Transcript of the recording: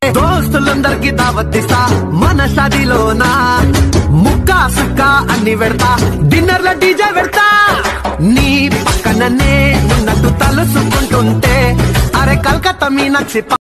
దోస్తులందరికి దావత్తిస్తా మన షాదీలోనా ముక్కా సుక్కా అన్ని పెడతా డిన్నర్ల డీజే పెడతా నీ పక్కననే ఉన్నట్టు తలుసుకుంటుంటే అరే కలకత్తా మీనాక్షి